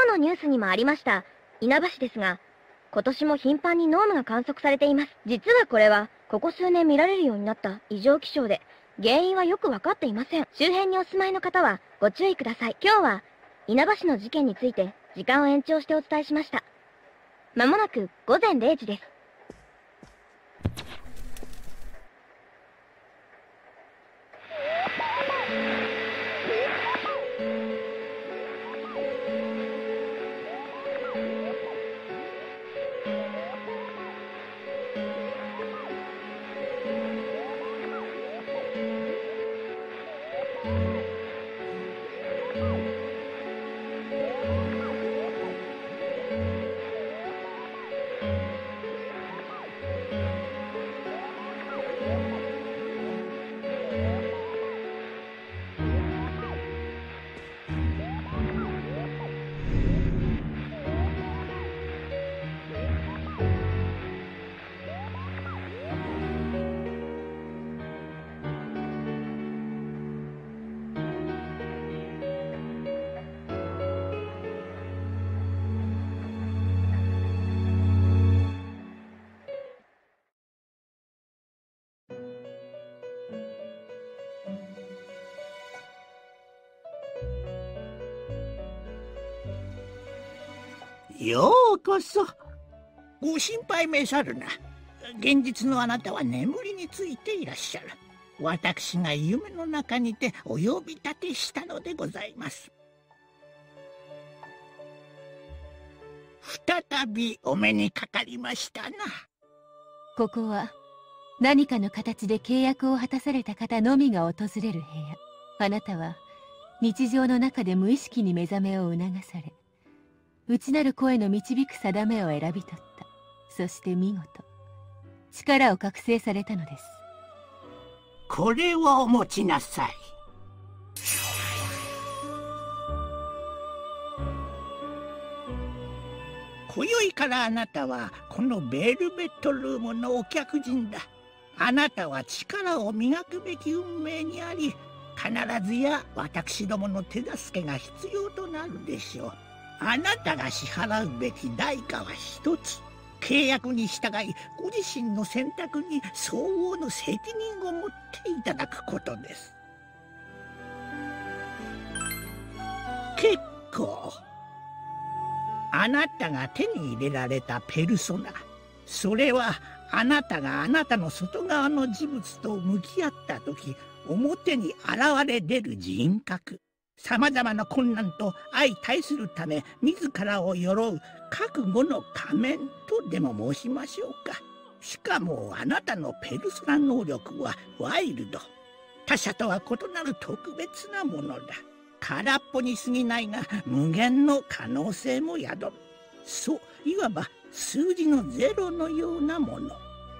日のニュースにもありました稲葉市ですが、今年も頻繁に濃霧が観測されています。実はこれはここ数年見られるようになった異常気象で、原因はよく分かっていません。周辺にお住まいの方はご注意ください。今日は稲葉市の事件について時間を延長してお伝えしました。まもなく午前0時です。 ようこそ。ご心配めさるな。現実のあなたは眠りについていらっしゃる。私が夢の中にてお呼び立てしたのでございます。再びお目にかかりましたな。 ここは何かの形で契約を果たされた方のみが訪れる部屋。あなたは日常の中で無意識に目覚めを促され、内なる声の導く定めを選び取った。そして見事力を覚醒されたのです。 これをお持ちなさい。今宵からあなたはこのベルベットルームのお客人だ。あなたは力を磨くべき運命にあり、必ずや私どもの手助けが必要となるでしょう。あなたが支払うべき代価は一つ。契約に従いご自身の選択に相応の責任を持っていただくことです。結構。あなたが手に入れられたペルソナ、それはあなたがあなたの外側の事物と向き合った時、表に現れ出る人格。さまざまな困難と相対するため自らを鎧う覚悟の仮面とでも申しましょうか。しかもあなたのペルソナ能力はワイルド。他者とは異なる特別なものだ。空っぽに過ぎないが無限の可能性も宿る。そう、いわば数字のゼロのようなもの。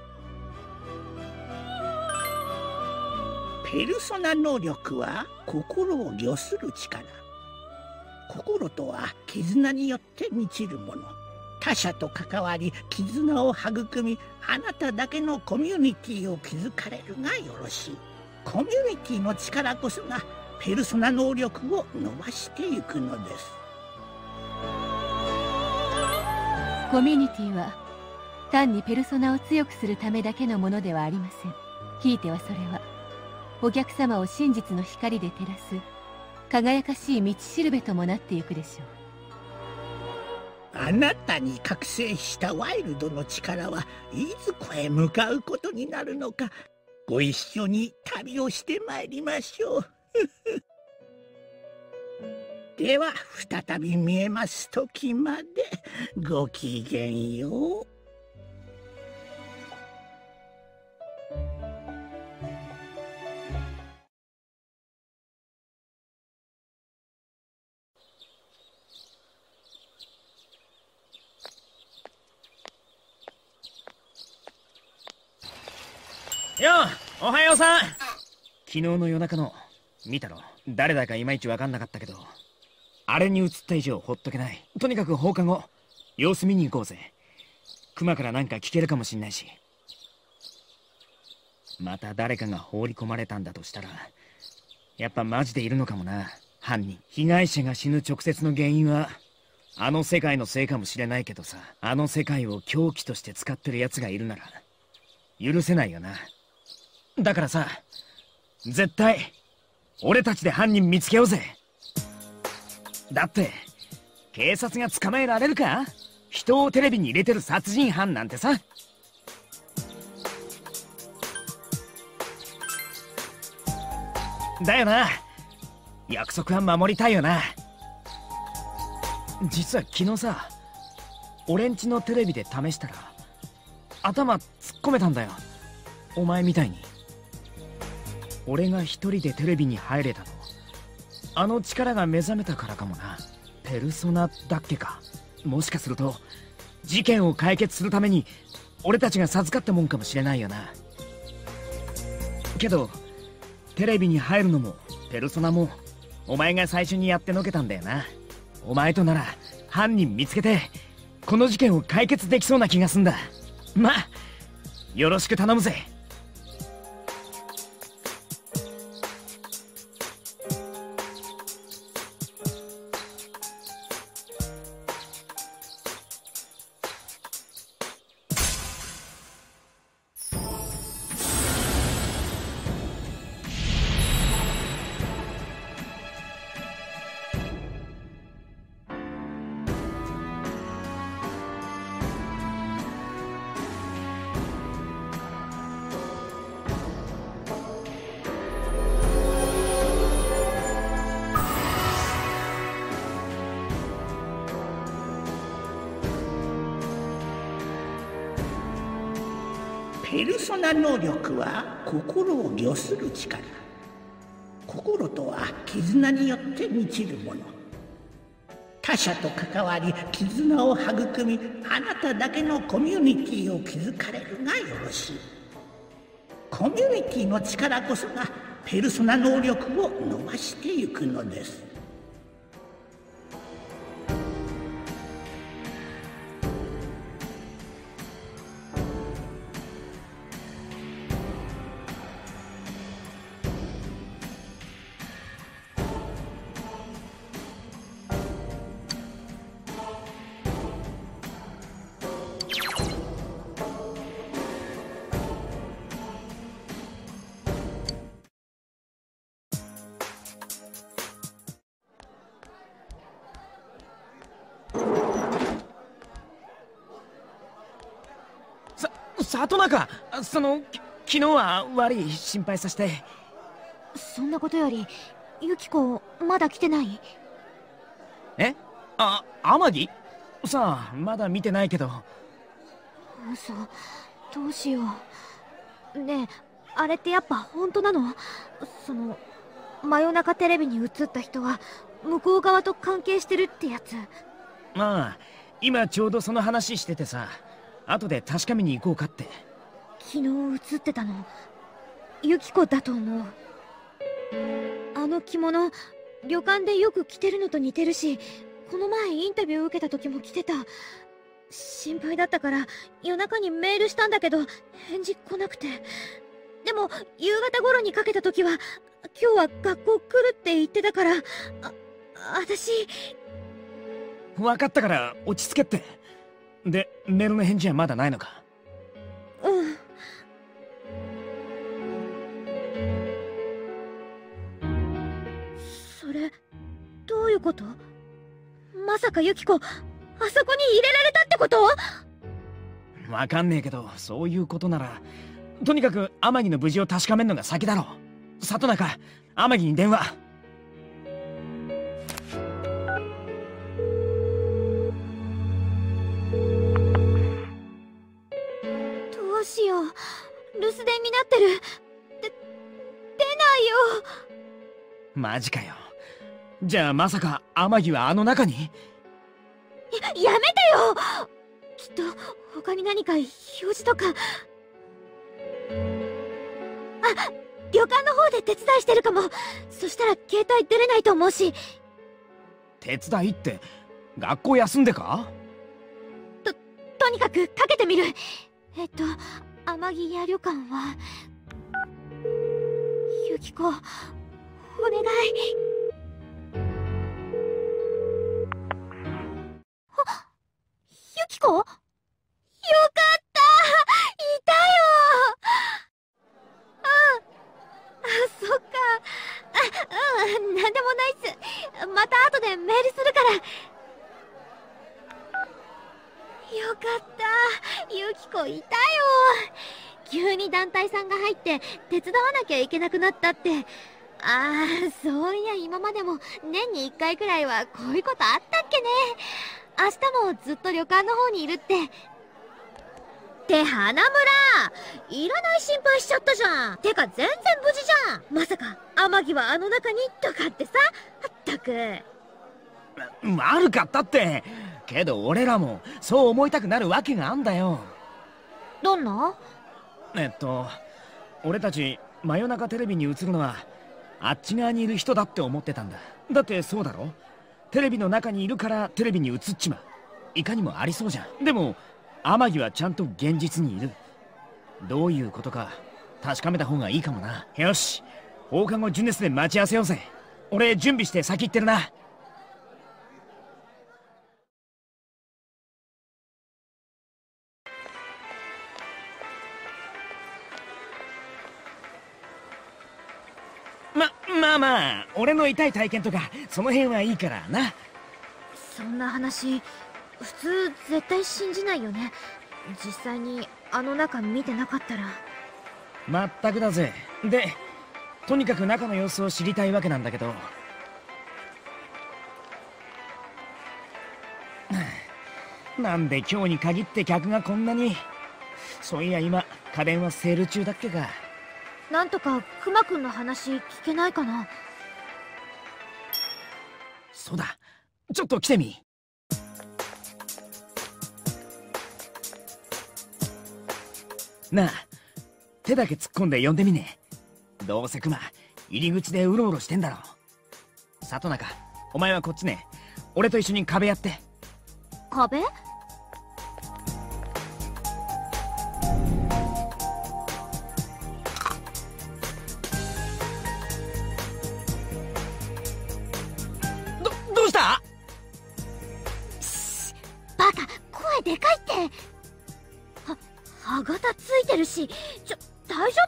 ペルソナ能力は心を御する力。心とは絆によって満ちるもの。他者と関わり絆を育み、あなただけのコミュニティを築かれるがよろしい。コミュニティの力こそがペルソナ能力を伸ばしていくのです。 コミュニティは単にペルソナを強くするためだけのものではありません。ひいてはそれはお客様を真実の光で照らす輝かしい道しるべともなっていくでしょう。あなたに覚醒したワイルドの力はいずこへ向かうことになるのか、ご一緒に旅をしてまいりましょう。では再び見えます時までごきげんよう。 よう、おはようさん。昨日の夜中の見たろ。誰だかいまいち分かんなかったけど、あれに映った以上ほっとけない。とにかく放課後様子見に行こうぜ。クマからなんか聞けるかもしんないし。また誰かが放り込まれたんだとしたら、やっぱマジでいるのかもな、犯人。被害者が死ぬ直接の原因はあの世界のせいかもしれないけどさ、あの世界を凶器として使ってる奴がいるなら許せないよな。だからさ、絶対俺たちで犯人見つけようぜ。だって警察が捕まえられるか？人をテレビに入れてる殺人犯なんてさ。だよな。約束は守りたいよな。実は昨日さ、俺んちのテレビで試したら頭突っ込めたんだよ、お前みたいに。俺が一人でテレビに入れたの、あの力が目覚めたからかもな。ペルソナだっけか。もしかすると事件を解決するために俺たちが授かったもんかもしれないよな。けどテレビに入るのもペルソナもお前が最初にやってのけたんだよな。お前となら犯人見つけてこの事件を解決できそうな気がすんだ。まあよろしく頼むぜ。 ペルソナ能力は心を御する力。心とは絆によって満ちるもの。他者と関わり絆を育み、あなただけのコミュニティを築かれるがよろしい。コミュニティの力こそがペルソナ能力を伸ばしてゆくのです。 里中、昨日は悪い、心配させて。 そんなことよりユキコまだ来てない？ え？天城？さあ、まだ見てないけど。 嘘、どうしよう。ねえ、あれってやっぱ本当なの？真夜中テレビに映った人は向こう側と関係してるってやつ？ まあ今ちょうどその話しててさ、後で確かめに行こうかって。 昨日映ってたのユキコだと思う。あの着物、旅館でよく着てるのと似てるし、この前インタビュー受けた時も着てた。心配だったから夜中にメールしたんだけど返事来なくて。でも夕方頃にかけた時は今日は学校来るって言ってたから、私。 分かったから落ち着けって。で、メールの返事はまだないのか？ うん。それどういうこと？まさかユキコあそこに入れられたってこと？ わかんねえけど、そういうことならとにかく天城の無事を確かめるのが先だろう。里中、天城に電話。 どうしよう、留守電になってる。出ないよ。 マジかよ。じゃあまさか天城はあの中に？ やめてよ。きっと他に何か表示とか。旅館の方で手伝いしてるかも。そしたら携帯出れないと思うし。 手伝いって学校休んでか？ とにかくかけてみる。天城屋旅館はユキコ、お願い。 ユキコいたよ。急に団体さんが入って手伝わなきゃいけなくなったって。ああ、そういや今までも年に1回くらいはこういうことあったっけね。明日もずっと旅館の方にいるって。って花村、いらない心配しちゃったじゃん。てか全然無事じゃん。まさか天城はあの中にとかってさ。ったく悪かったって。けど俺らもそう思いたくなるわけがあんだよ。 どんな？ 俺たち真夜中テレビに映るのはあっち側にいる人だって思ってたんだ。だってそうだろ。テレビの中にいるからテレビに映っちまう。いかにもありそうじゃん。でも天城はちゃんと現実にいる。どういうことか確かめた方がいいかもな。よし、放課後ジュネスで待ち合わせようぜ。俺準備して先行ってるな。まあ俺の痛い体験とかその辺はいいからな。 そんな話普通絶対信じないよね。実際にあの中見てなかったら。 まったくだぜ。でとにかく中の様子を知りたいわけなんだけどなんで今日に限って客がこんなに。そういや今家電はセール中だっけか。 なんとかクマくんの話聞けないかな。 そうだ、ちょっと来てみ。なあ、手だけ突っ込んで呼んでみね。どうせクマ入り口でうろうろしてんだろ。里中、お前はこっちね。俺と一緒に壁やって。 壁？ どうした？ バカ、声でかいって。歯型ついてるし、大丈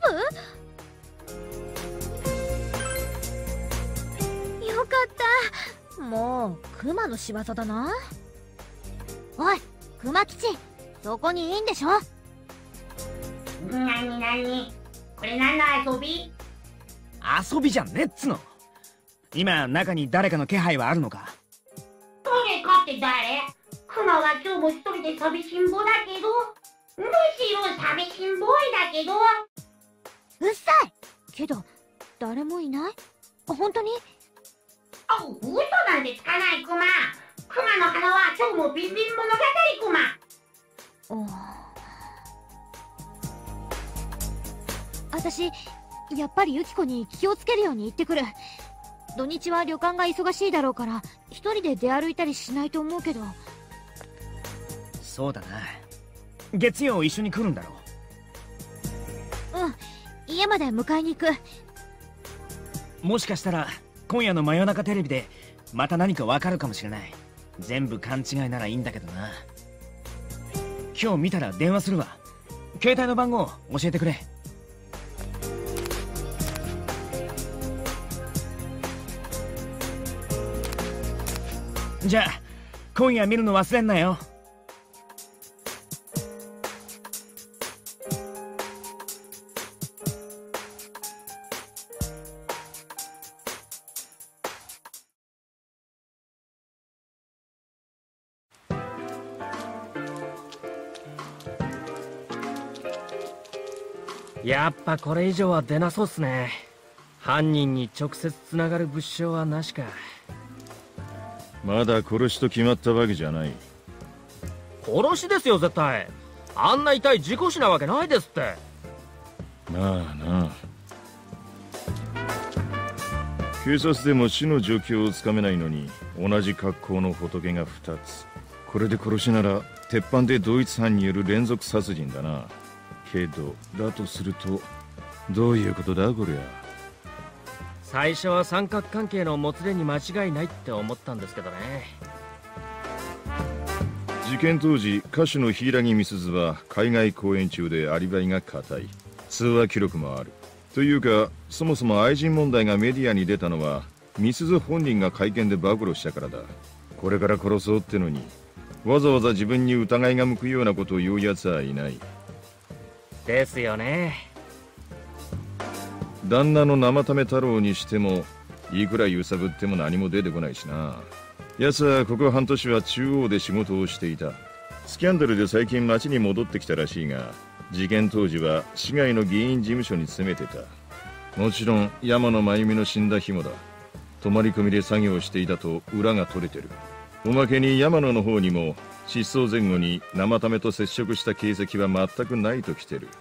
夫？よかった。もうクマの仕業だな。おい、クマ吉、そこにいいんでしょ？ なにこれ何の遊び？ 遊びじゃねえっつの。今中に誰かの気配はあるのか？ 誰かって誰？クマは今日も一人で寂しんぼだけど、むしろ寂しんぼいだけど。 うっさいけど誰もいない？本当に？ 嘘なんてつかないクマ。クマの鼻は今日もビンビン物語クマ。 私やっぱりユキコに気をつけるように言ってくる。土日は旅館が忙しいだろうから一人で出歩いたりしないと思うけど。 そうだな。月曜一緒に来るんだろう？うん、家まで迎えに行く。 もしかしたら今夜の真夜中テレビでまた何かわかるかもしれない。全部勘違いならいいんだけどな。今日見たら電話するわ。携帯の番号教えてくれ。じゃあ今夜見るの忘れんなよ。 やっぱこれ以上は出なそうっすね。犯人に直接つながる物証はなしか。 まだ殺しと決まったわけじゃない。 殺しですよ絶対。あんな遺体事故死なわけないですって。 まあな。警察でも死の状況をつかめないのに同じ格好の仏が2つ。これで殺しなら鉄板で同一犯による連続殺人だな。けどだとするとどういうことだこりゃ。 最初は三角関係のもつれに間違いないって思ったんですけどね。 事件当時歌手の柊美鈴は海外公演中でアリバイが固い。通話記録もある。というかそもそも愛人問題がメディアに出たのは美鈴本人が会見で暴露したからだ。これから殺そうってのにわざわざ自分に疑いが向くようなことを言う奴はいない。 ですよね。 旦那の生為太郎にしてもいくら揺さぶっても何も出てこないしな。奴はここ半年は中央で仕事をしていた。スキャンダルで最近町に戻ってきたらしいが、事件当時は市外の議員事務所に詰めてた。もちろん山野真由美の死んだ日もだ。泊まり込みで作業していたと裏が取れてる。おまけに山野の方にも失踪前後に生為と接触した形跡は全くないときてる。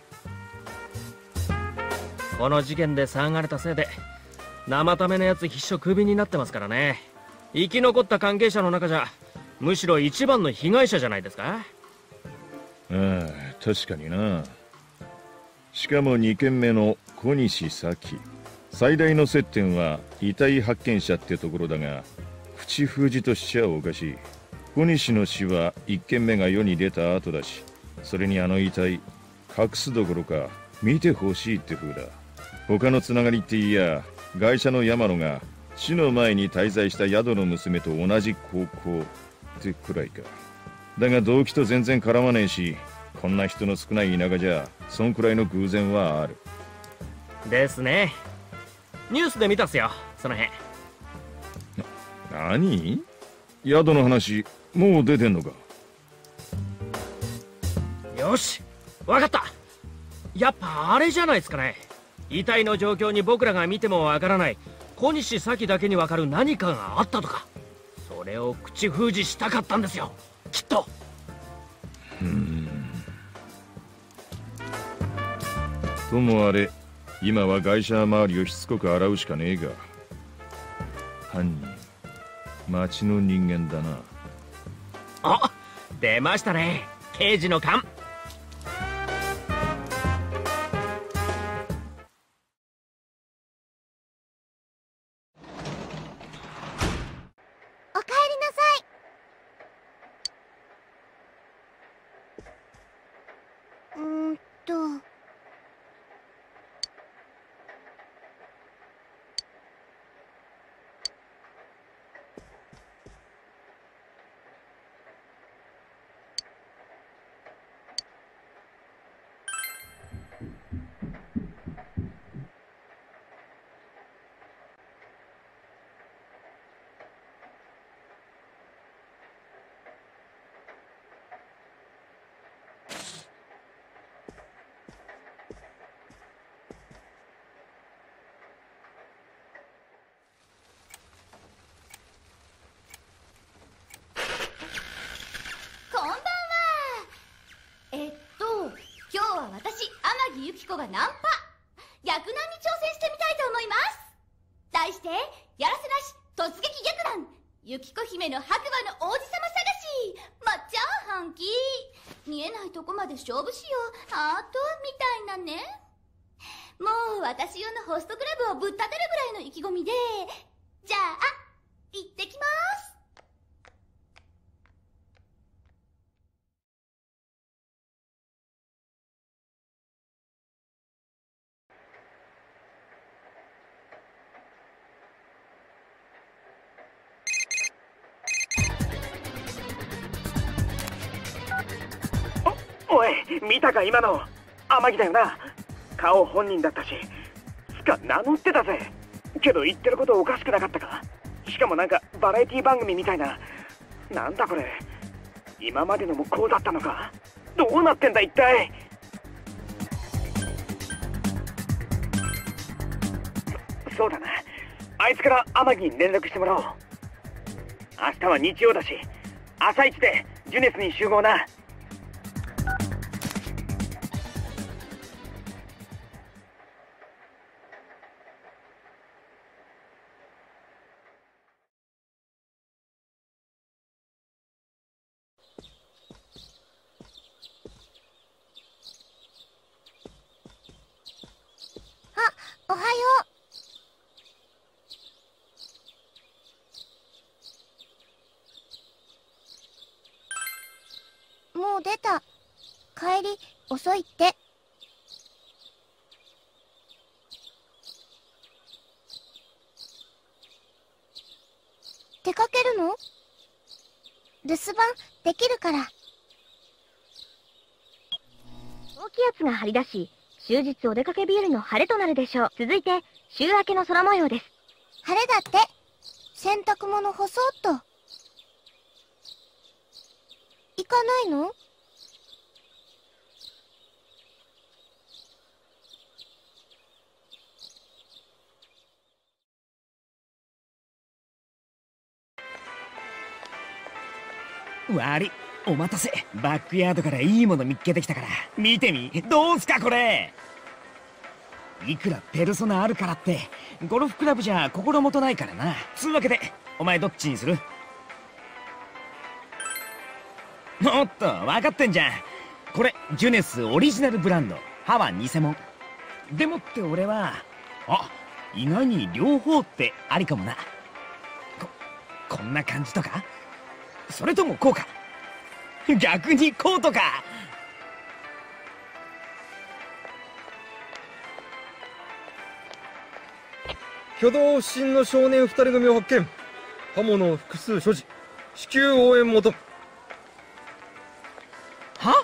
この事件で騒がれたせいで生為のやつ必勝クビになってますからね。生き残った関係者の中じゃむしろ一番の被害者じゃないですか。 ああ、確かにな。しかも2件目の小西咲、最大の接点は遺体発見者ってところだが、口封じとしちゃおかしい。小西の死は1件目が世に出た後だし、それにあの遺体隠すどころか見てほしいって風だ。他のつながりっていや、外車の山野が死の前に滞在した宿の娘と同じ高校ってくらいか。だが動機と全然絡まねえし、こんな人の少ない田舎じゃそんくらいの偶然はある。 ですね。ニュースで見たっすよ、その辺。 何？宿の話もう出てんのか？ よし、わかった。やっぱあれじゃないですかね。遺体の状況に僕らが見てもわからない小西咲だけにわかる何かがあったとか。それを口封じしたかったんですよ、きっと。 ともあれ、今は外車周りをしつこく洗うしかねえが、犯人町の人間だな。 あ、出ましたね、刑事の勘。 おかえりなさい。 今日は私、天城由紀子がナンパ逆難に挑戦してみたいと思います。題して、やらせなし突撃逆難、由紀子姫の白馬の王子様探し。まっちゃん、本気見えないとこまで勝負しよう、ハートみたいなね。もう私用のホストクラブをぶっ立てるぐらいの意気込みで、じゃあ行ってきます。 おい、見たか今の。天城だよな。顔本人だったし、つか名乗ってたぜ。けど言ってることおかしくなかったか。しかもなんかバラエティ番組みたいな。なんだこれ、今までのもこうだったのか。どうなってんだ一体。そうだな、あいつから天城に連絡してもらおう。明日は日曜だし、朝一でジュネスに集合な。 おはよう。もう出た。帰り遅いって。出かけるの？ 留守番できるから。 高気圧が張り出し、終日お出かけ日和の晴れとなるでしょう。続いて、週明けの空模様です。 晴れだって。洗濯物干そうっと。行かないの？ 悪い、お待たせ。バックヤードからいいもの見っけてきたから見てみ。どうすかこれ。いくらペルソナあるからってゴルフクラブじゃ心もとないからな。つうわけでお前どっちにする？おっと分かってんじゃん。これジュネスオリジナルブランド、歯は偽物でもって俺は意外に両方ってありかもな。こんな感じとか、それともこうか。逆にこうとか。 挙動不審の少年2人組を発見。刃物を複数所持。至急応援求む。 は？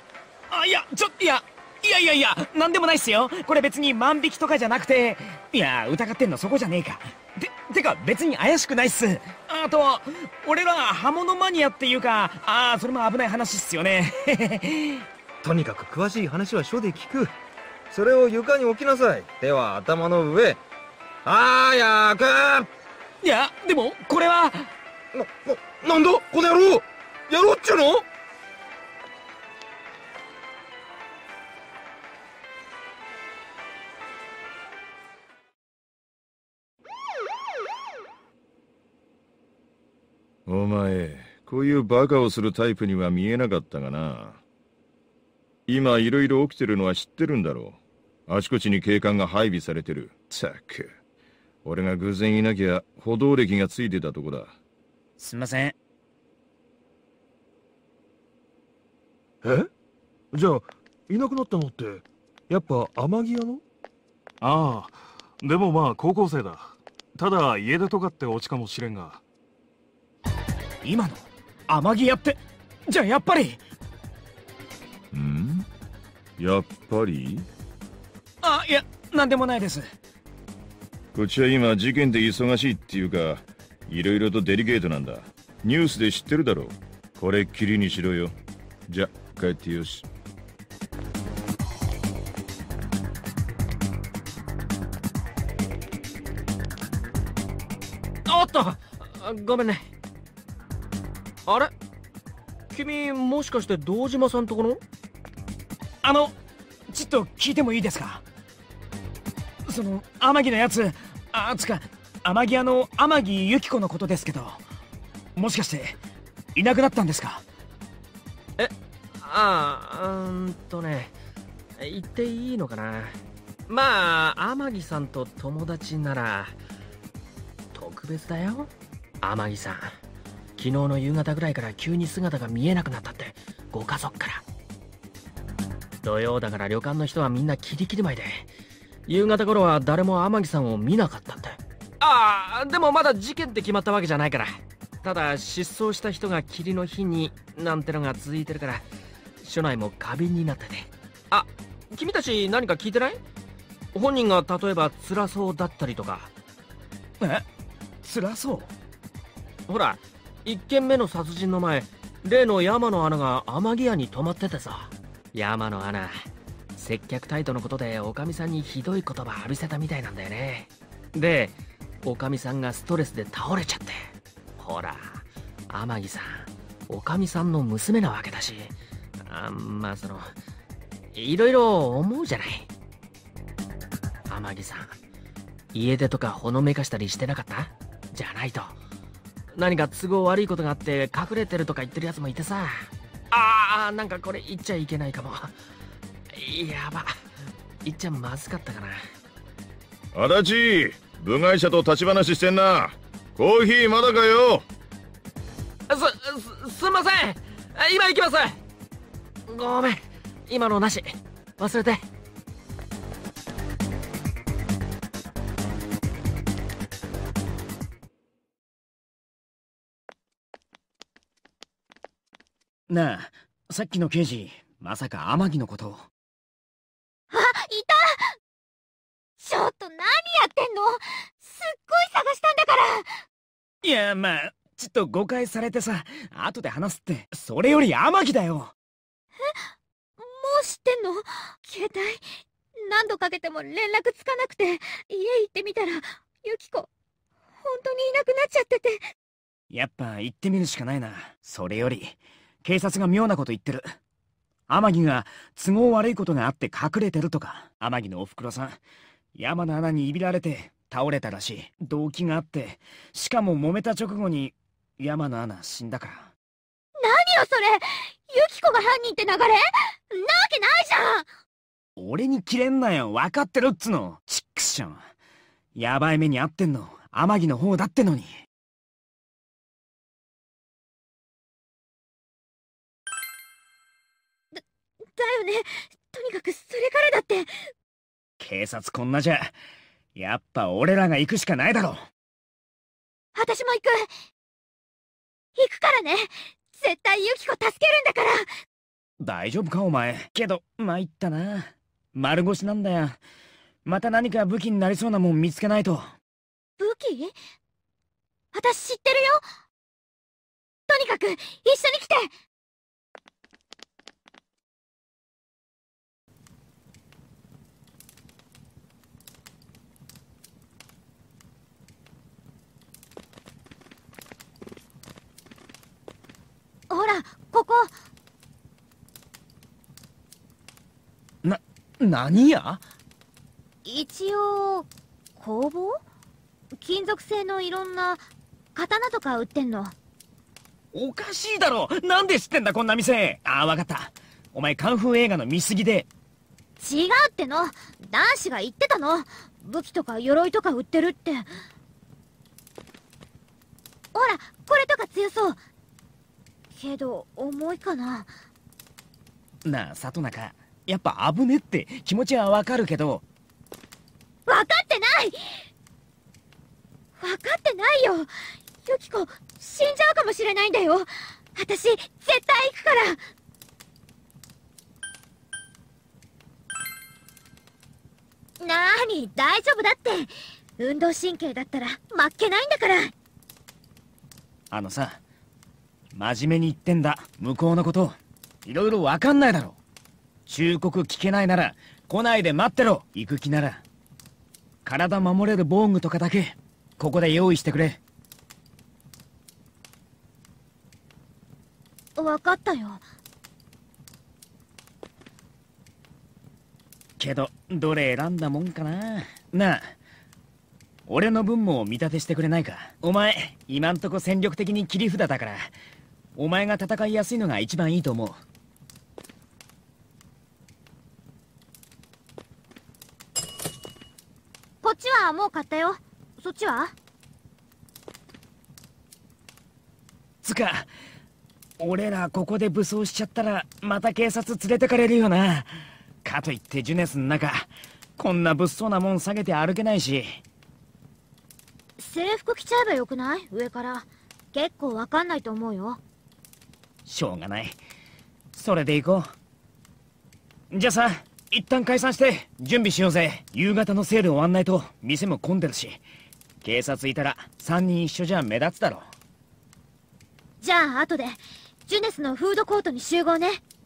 いやなんでもないっすよ。これ別に万引きとかじゃなくて。いや疑ってんのそこじゃねえか。てか別に怪しくないっす。あと俺ら刃物マニアっていうか、それも危ない話っすよね。 とにかく詳しい話は署で聞く。それを床に置きなさい。手は頭の上。早く。 いやでもこれはなんだこの野郎。やろうっちゅうの？ お前、こういうバカをするタイプには見えなかったがな。今いろいろ起きてるのは知ってるんだろう。あちこちに警官が配備されてる。ったく、俺が偶然いなきゃ補導歴がついてたとこだ。 すんません。 え？じゃあいなくなったのってやっぱ天城屋の？ああ、でもまあ高校生だ。ただ家出とかってオチかもしれんが。 今の天城屋ってじゃあやっぱり。 やっぱり？ いやなんでもないです。 こっちは今事件で忙しいっていうか、いろいろとデリケートなんだ。ニュースで知ってるだろう。これっきりにしろよ。じゃ帰ってよし。 おっとごめんね。あれ君もしかして堂島さんとこの？ ちょっと聞いてもいいですか？その天城のやつ、天城屋の天城由紀子のことですけど、もしかしていなくなったんですか？ 言っていいのかな。まあ天城さんと友達なら特別だよ。天城さん昨日の夕方ぐらいから急に姿が見えなくなったって、ご家族から。土曜だから旅館の人はみんなキリキリ前で、夕方頃は誰も天城さんを見なかったって。でもまだ事件って決まったわけじゃないから。ただ失踪した人が霧の日になんてのが続いてるから、署内も過敏になってて。君たち何か聞いてない？本人が例えば辛そうだったりとか。 辛そう？ ほら1件目の殺人の前、例の山野アナが天城屋に泊まっててさ。山野アナ接客態度のことでおかみさんにひどい言葉浴びせたみたいなんだよね。でおかみさんがストレスで倒れちゃって。ほら天城さんおかみさんの娘なわけだし、いろいろ思うじゃない。天城さん家出とかほのめかしたりしてなかった？じゃないと何か都合悪いことがあって隠れてるとか言ってるやつもいてさ。なんかこれ言っちゃいけないかも。やば、言っちゃまずかったかな。 足立、部外者と立ち話してんな。コーヒーまだかよ。 すんません、今行きます。ごめん、今のなし、忘れて。 なあ、さっきの刑事、まさか天城のことを。 あ、いた！ちょっと何やってんの？すっごい探したんだから。 いや、まあ、ちょっと誤解されてさ、後で話すって。それより天城だよ。 もう知ってんの？携帯何度かけても連絡つかなくて、家行ってみたらユキコ本当にいなくなっちゃってて。 やっぱ行ってみるしかないな。それより警察が妙なこと言ってる。天城が都合悪いことがあって隠れてるとか。天城のおふくろさん、山の穴にいびられて倒れたらしい。動機があって、しかも揉めた直後に山の穴死んだから。 何よそれ！ユキコが犯人って流れ？なわけないじゃん！ 俺にキレんなよ。分かってるっつの。チックション。やばい目に遭ってんの天城の方だってのに。 だよね。とにかくそれからだって。 警察こんなじゃ、やっぱ俺らが行くしかないだろ。 私も行くからね。絶対ユキコ助けるんだから。 大丈夫かお前。けど参ったな。丸腰なんだよ。また何か武器になりそうなもん見つけないと。 武器？私知ってるよ。とにかく一緒に来て。ほら、ここ。 何や？ 一応工房？金属製のいろんな刀とか売ってんの。 おかしいだろ。なんで知ってんだこんな店。ああ、わかった。お前カンフー映画の見過ぎで。 違うっての。男子が言ってたの。武器とか鎧とか売ってるって。ほら、これとか強そう。けど重いかな。 なあ里中、やっぱ危ねって気持ちはわかるけど。 分かってないよ。ユキコ死んじゃうかもしれないんだよ。私絶対行くから。なーに、大丈夫だって。運動神経だったら負けないんだから。 あのさ、真面目に言ってんだ。向こうのこといろいろわかんないだろ。忠告聞けないなら来ないで待ってろ。行く気なら体守れる防具とかだけここで用意してくれ。 分かったよ。 けどどれ選んだもんかな。なあ、俺の分も見立てしてくれないか。お前今んとこ戦力的に切り札だから、お前が戦いやすいのが一番いいと思う。 こっちはもう買ったよ。そっちは？ つか俺らここで武装しちゃったらまた警察連れてかれるよな。かといってジュネスの中こんな物騒なもん下げて歩けないし。 制服着ちゃえばよくない？上から。結構わかんないと思うよ。 しょうがない。それで行こう。じゃあさ、一旦解散して準備しようぜ。夕方のセール終わんないと店も混んでるし、警察いたら3人一緒じゃ目立つだろ。 じゃあ後でジュネスのフードコートに集合ね。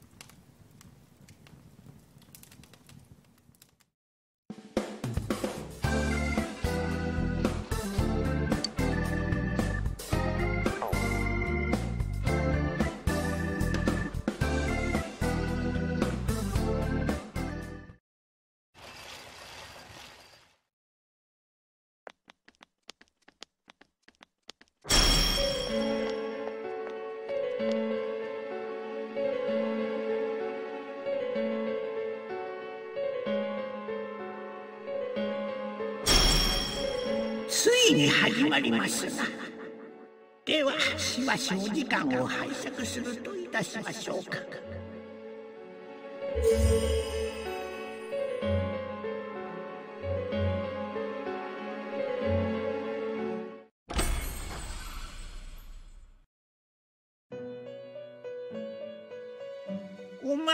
ついに始まりますな。ではしばしお時間を拝借するといたしましょうか。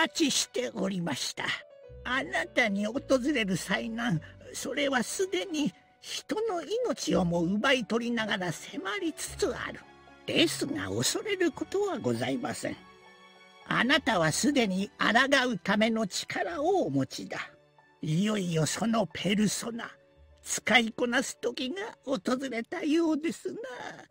待ちしておりました。あなたに訪れる災難、それはすでに人の命をも奪い取りながら迫りつつある。ですが恐れることはございません。あなたはすでに抗うための力をお持ちだ。いよいよそのペルソナ、使いこなす時が訪れたようですな。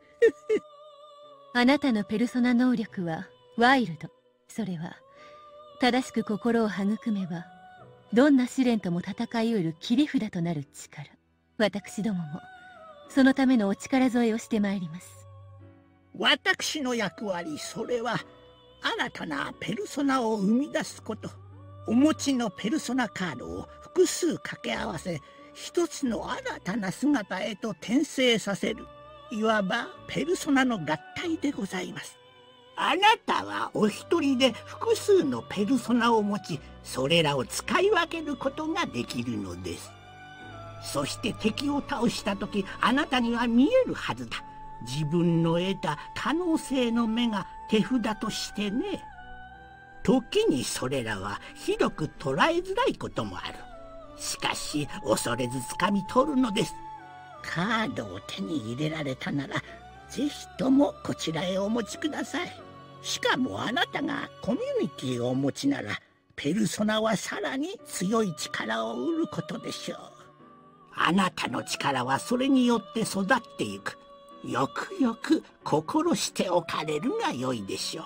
あなたのペルソナ能力はワイルド。それは正しく心を育めばどんな試練とも戦い得る切り札となる力。私どももそのためのお力添えをしてまいります。 私の役割、それは新たなペルソナを生み出すこと。お持ちのペルソナカードを複数掛け合わせ、一つの新たな姿へと転生させる。いわばペルソナの合体でございます。あなたはお一人で複数のペルソナを持ち、それらを使い分けることができるのです。そして敵を倒した時、あなたには見えるはずだ。自分の得た可能性の目が手札としてね。時にそれらはひどく捉えづらいこともある。しかし恐れず掴み取るのです。カードを手に入れられたならぜひともこちらへお持ちください。しかもあなたがコミュニティをお持ちならペルソナはさらに強い力を得ることでしょう。あなたの力はそれによって育っていく。よくよく心しておかれるがよいでしょう。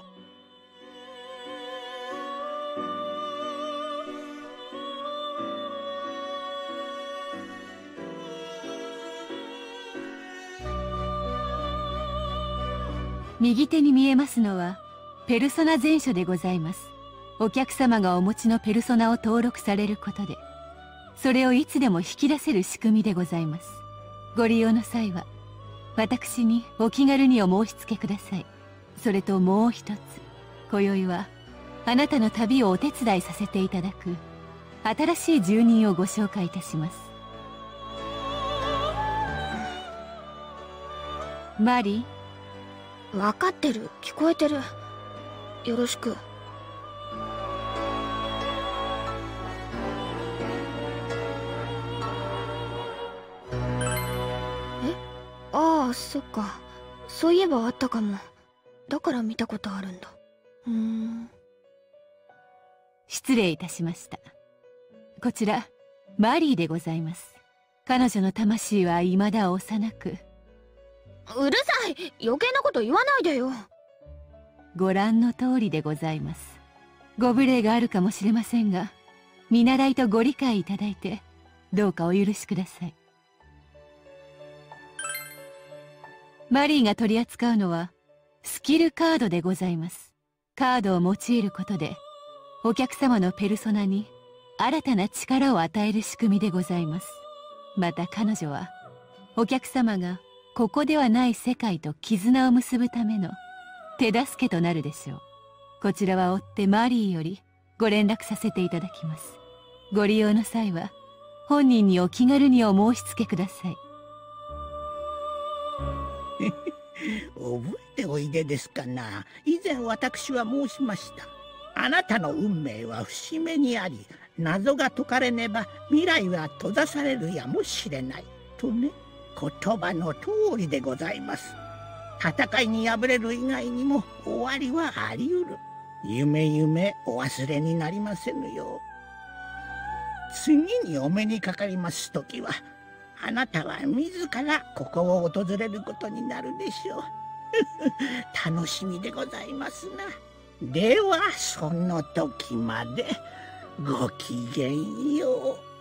右手に見えますのはペルソナ全書でございます。お客様がお持ちのペルソナを登録されることでそれをいつでも引き出せる仕組みでございます。ご利用の際は私にお気軽にお申し付けください。それともう一つ、今宵はあなたの旅をお手伝いさせていただく新しい住人をご紹介いたします。マリー。 分かってる、聞こえてる。よろしく。ああ、そっか。そういえばあったかも。だから見たことあるんだ。 失礼いたしました。こちらマリーでございます。彼女の魂は未だ幼く。 うるさい、余計なこと言わないでよ。 ご覧の通りでございます。ご無礼があるかもしれませんが、見習いとご理解いただいてどうかお許しください。マリーが取り扱うのはスキルカードでございます。カードを用いることでお客様のペルソナに新たな力を与える仕組みでございます。また彼女はお客様がここではない世界と絆を結ぶための手助けとなるでしょう。こちらは追ってマリーよりご連絡させていただきます。ご利用の際は本人にお気軽にお申し付けください。 覚えておいでですかな。以前私は申しました。あなたの運命は節目にあり、謎が解かれねば未来は閉ざされるやもしれないとね。言葉の通りでございます。戦いに敗れる以外にも終わりはあり得る。夢お忘れになりませぬよう。次にお目にかかりますときはあなたは自らここを訪れることになるでしょう。楽しみでございますな。ではその時までごきげんよう。